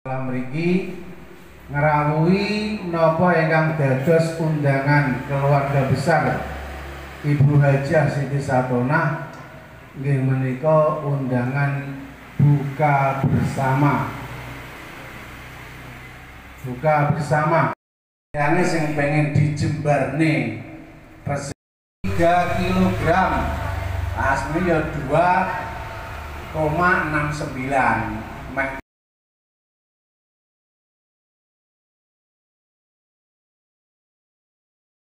Mriki ngrawuhi menapa ingkang dados undangan keluarga besar Ibu Hajah Siti Satonah nggih menika undangan buka bersama. Buka bersama. Yang sing pengen dijembarne 3 kilogram. Asli ya 2,69.